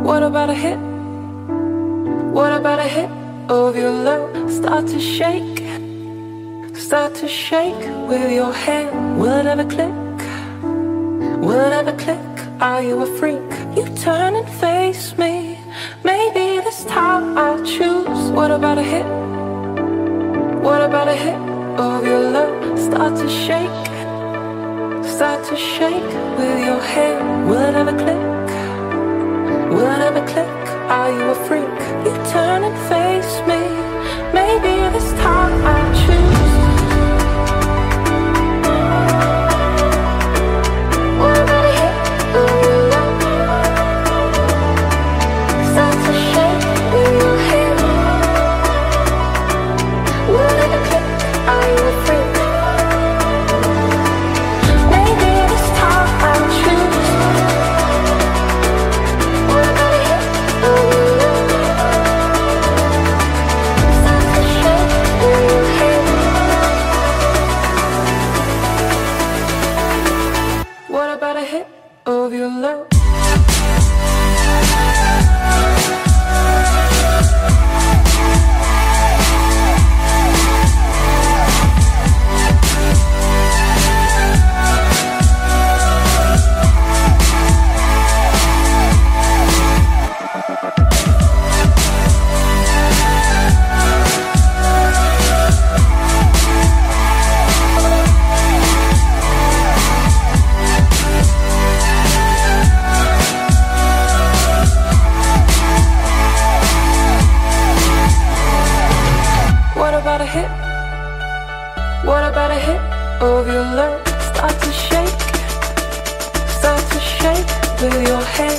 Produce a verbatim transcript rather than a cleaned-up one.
What about a hit? What about a hit of your love? Start to shake, start to shake with your hand. Will it ever click? Will it ever click? Are you a freak? You turn and face me. Maybe this time I'll choose. What about a hit? What about a hit of your love? Start to shake, start to shake with your hand. Will it ever click? Will it ever click? Are you a freak? You turn and face me. Maybe this time I'll choose. What about a hit of your love? Start to shake with your hand. Will it ever click? Are you a freak? Maybe this time I'll choose. What about a hit of your love? Start to shake with your hand. What about a hit of your love? What about a hit? What about a hit of your love? Start to shake, start to shake with your hand.